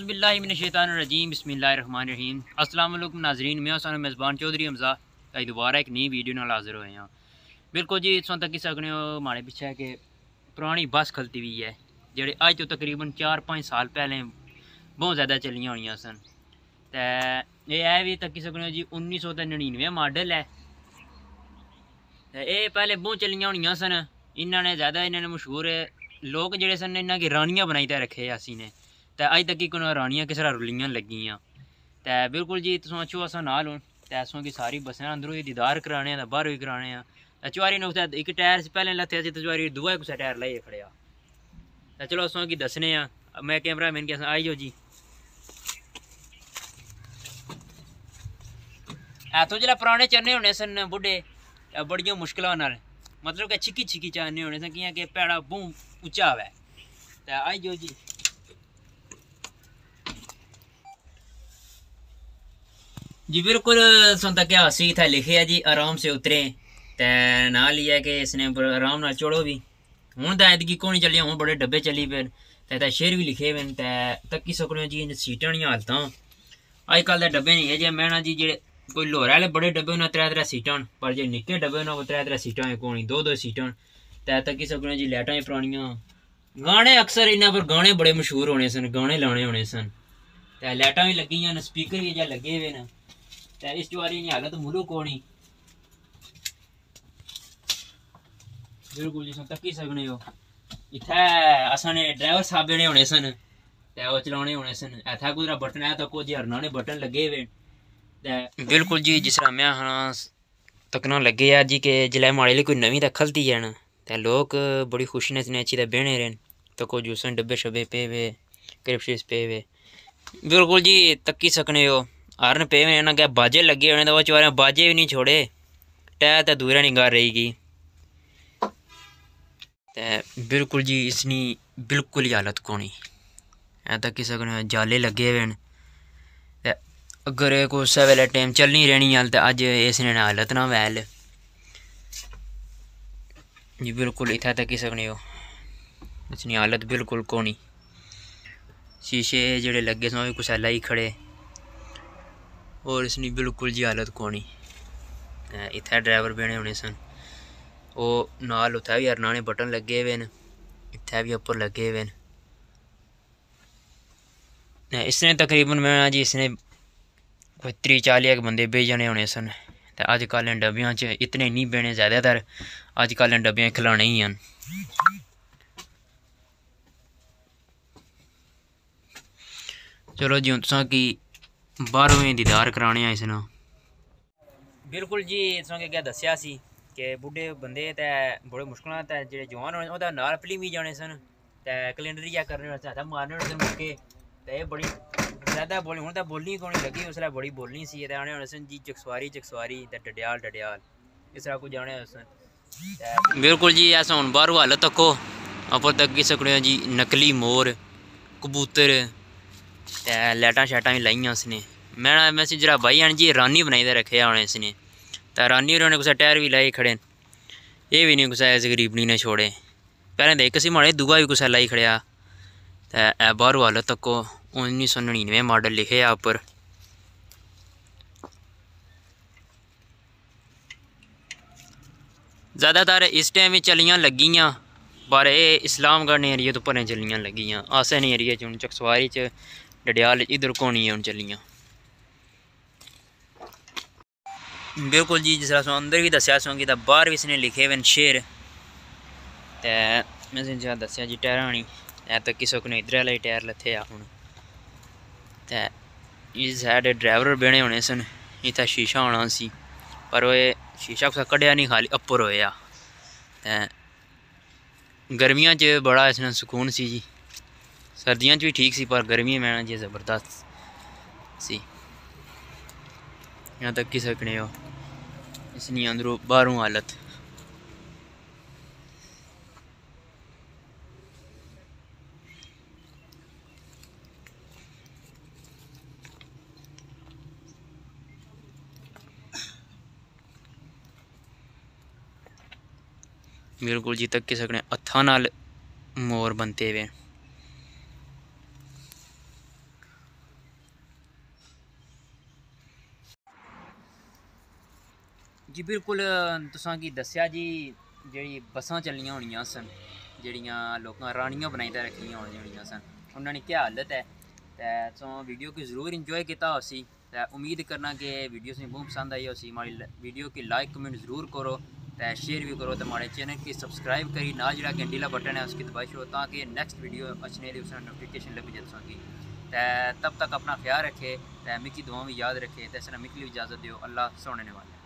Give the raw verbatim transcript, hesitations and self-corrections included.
औज़ुबिल्लाहिमिनश्शैतानिर्रजीम बिस्मिल्लाहिर्रहमानिर्रहीम। अस्सलाम वालेकुम नाज़रीन, मैं सानू मेज़बान चौधरी हमज़ा अज दोबारा एक नई वीडियो नाल हाज़िर होए हैं। बिल्कुल जी इस तक सकने हो हमारे पीछे कि पुरानी बस खलती हुई है जेह्ड़े अज तो तकरीबन चार पाँच साल पहले बहुत ज़्यादा चलियां होनियां सन। ते एह् है भी तक्की सकने हो जी उन्नीस सौ नड़िनवे मॉडल है। ते एह् पैह्ले बहुत चलियां होनियां सन। इन्होंने ज़्यादा इन्होंने मशहूर लोग जेह्ड़े सन इन्हों की रानियां बनाई ते रखे असी ने। ते अज तक कि रानियां किस तरह रुलियां लगियां। ते बिल्कुल जी तुम अच्छो असा नाल हो ते असों की सारी बसें अंदरों ही दीदार कराने ते बाहरों ही कराने। चुआरी ने उत्थै एक टायर पैह्लें लत्थे ते चुआरी दूआ कुसै टायर लाइयै खड़ेआ। ते चलो असों की दस्सने आं। मैं कैमरा मैन के आई जाओ जी। ऐथों जिसलै पुराने चलने होने सन बुड्ढे बड़ियां मुश्किलां नाल मतलब कि छिक्की छिक्की चलने होने सन कियां कि पैड़ा बूं उच्चा होवे। ते आई जाओ जी। जी बिल्कुल सुनता क्या असी इत्थै लिखे है जी आराम से उतरे ते नाल ही है कि इसने आराम नाल चढ़ो भी। हुण तां ऐतकी कोनी चली हुण बड़े डब्बे चली पे ते ते शेर भी लिखे पे ते तक्की सकने जी सीटां नी हालतां अजकल दे डब्बे नहीं है जे मैं ना जी जेह्ड़े कोई लोह्रे आह्ले बड़े डब्बे उन्हें त्रै त्रै सीटां न पर जे निक्के डब्बे न त्रै त्रै सीटां कोनी दो दो सीटां ते तक्की सकने जी लाइटां भी पुरानियां। गाने अक्सर इन्हां पर गाने बड़े मशहूर होने सन गाने लाने होने सन ते लाइटां भी लग्गियां न स्पीकर भी जे लगे हुए न ते इस चुआरी दी हालत मुलुक होनी बिल्कुल जी तक्की सकने हो। इत्थै असां ने ड्राइवर साहब ने होने सन ते ओह् चलाने होने सन इत्थै कुदरा बटन है तो कुछ हरना ने बटन लगे हुए ते बिल्कुल जी जिस तरह मैं हाँ तकना लगे आ जी कि जिसलै माड़े लिए कोई नवीं ते खलती है न ते लोग बड़ी खुशी ने अच्छी ते बेहने रेन तो कुछ जूसन डब्बे शब्बे पे हुए क्रिप्स पे हुए बिल्कुल जी तक्की सकने हो। हरन पे हुए न अग्गें बाजे लगे होने तो वो चुआरे बाजे भी नहीं छोड़े टैर ते दूरा नहीं गार रही गई ते बिल्कुल जी इसनी बिल्कुल ही हालत कोनी ऐ तक्की सकने जाले लगे हुए न ते अगर कुसै वेले टाइम चलनी रहनी हल ते अज्ज इसने हालत ना वैल जी बिल्कुल इत्थै तक्की सकने हो इसनी हालत बिल्कुल कोनी। शीशे जेह्ड़े लगे सन कुसै लाई खड़े और इसनी बिल्कुल जी हालत कोनी। इत्थै ड्राइवर बेह्ने होने सन ओह् नाल उत्थै भी हरना ने बटन लगे हुए न इत्थै भी उप्पर लगे हुए न। इसने तकरीबन मैं जी इसने कोई त्रीह् चाली बंदे बेही जाने होने सन ते अजकल डब्बियां च इतने नहीं बेह्ने ज़्यादातर अजकल डब्बियां खलाने ही न। चलो जी हूँ तुसां की बाहरों दीदार कराने आं इसना बिल्कुल जी तुसां अग्गें दस्सेआ सी कि बुड्ढे बंदे ते बड़े मुश्कल ते जेह्ड़े जवान होने ओह्दा नाल फिल्मी जाने सन ते कैलेंडर जा करने होने मारने होने सन मुक्के ते एह् बड़ी ज़्यादा बोली हूँ तो बोलनी कोनी लगी उसलै बड़ी बोलनी सी ते आने होने सन जी चकसवारी चकसवारी ते डडयाल डडयाल इस तरह कुछ जाने होने सन। बिल्कुल जी अस हूँ बाहरों हालत तक्को उप्पर तक्की सकने जी नकली मोर कबूतर ते लाइटां शाइटां भी लाइयां उसने मैं मैसेज जरा भाई आन जी रानी बनाई दे रखे उ'नें इसने ते रानी होरें कुसै टायर भी लाई खड़े एह् भी नहीं कुसै इस गरीबनी ने छोड़े पैह्लें ते इक सी माड़े दूआ भी कुसै लाई खड़ेआ ते बाहरों हालत तक्को उन्नीस सौ नड़िनवे मॉडल लिखे आ उप्पर। ज़्यादातर इस टाइम ही चलियां लगियां पर एह् इस्लामगढ़ एरिया तो भलें चलियां लगियां आसन एरिया च हूँ चकसवारी च डडयाल इधर कोनी हूँ चलियां। बिल्कुल जी जिस तरह अंदर भी दस्सेआ सोंगी तां बाहर भी इसने लिखे हुए न शेर ते में तुसें दस्सेआ जी टायरां नी ऐ तक्की सकने इद्धर आह्ले टायर लत्थे आ हून ते इस साइड ड्राइवर बेह्ने होने सन इत्थै शीशा होना सी पर ओह् शीशा कुसै कड्ढेआ नहीं खाली उप्पर होएआ ते गर्मियां च बड़ा इसने सुकून सी जी सर्दियां च भी ठीक सी पर गर्मियां में जी ज़बरदस्त सी यहाँ तक्की सकने हो इसनी अंदरों बाहरों हालत बिल्कुल जी तक्की सकने हत्थां नाल मोर बनते हुए जी बिल्कुल तुसां की दस्या जी जेह्ड़ी बसां चलियां होनियां सन जेह्ड़ियां लोकां रानियां बनाई ते रक्खियां होनियां सन उन्हां दी क्या हालत है ते तुसां वीडियो गी ज़रूर इंजॉय कीता उसी ते उम्मीद करना कि वीडियो तुसें बहुत पसंद आई उसी हमारी वीडियो की लाइक कमेंट ज़रूर करो ते शेयर भी करो तो हमारे चैनल की सब्सक्राइब करी ना जेह्ड़ा घंटी दा बटन है उसकी दबाई छोड़ो ताकि नेक्स्ट वीडियो अच्छी दी उसका नोटिफिकेशन लगी जाए तुसां की ते तब तक अपना ख्याल रखे ते मिकी दुआओं भी याद रखे ते इस तरह मिकी भी इजाज़त दियो अल्लाह सोने वाले।